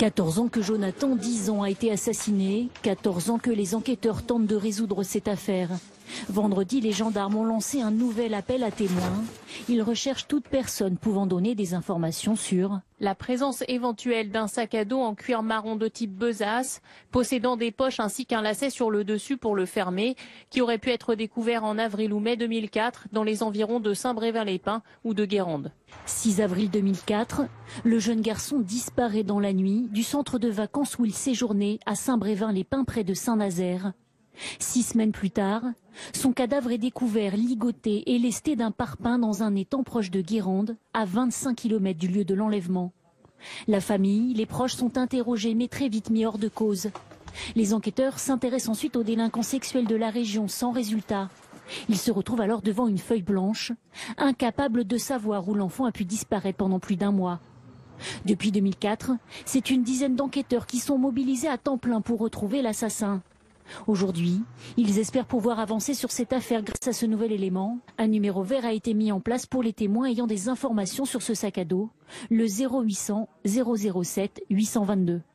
14 ans que Jonathan, 10 ans, a été assassiné. 14 ans que les enquêteurs tentent de résoudre cette affaire. Vendredi, les gendarmes ont lancé un nouvel appel à témoins. Ils recherchent toute personne pouvant donner des informations sur la présence éventuelle d'un sac à dos en cuir marron de type besace, possédant des poches ainsi qu'un lacet sur le dessus pour le fermer, qui aurait pu être découvert en avril ou mai 2004 dans les environs de Saint-Brévin-les-Pins ou de Guérande. 6 avril 2004, le jeune garçon disparaît dans la nuit du centre de vacances où il séjournait à Saint-Brévin-les-Pins près de Saint-Nazaire. 6 semaines plus tard, son cadavre est découvert ligoté et lesté d'un parpaing dans un étang proche de Guérande, à 25 km du lieu de l'enlèvement. La famille, les proches sont interrogés mais très vite mis hors de cause. Les enquêteurs s'intéressent ensuite aux délinquants sexuels de la région sans résultat. Ils se retrouvent alors devant une feuille blanche, incapables de savoir où l'enfant a pu disparaître pendant plus d'un mois. Depuis 2004, c'est une dizaine d'enquêteurs qui sont mobilisés à temps plein pour retrouver l'assassin. Aujourd'hui, ils espèrent pouvoir avancer sur cette affaire grâce à ce nouvel élément. Un numéro vert a été mis en place pour les témoins ayant des informations sur ce sac à dos, le 0800 007 822.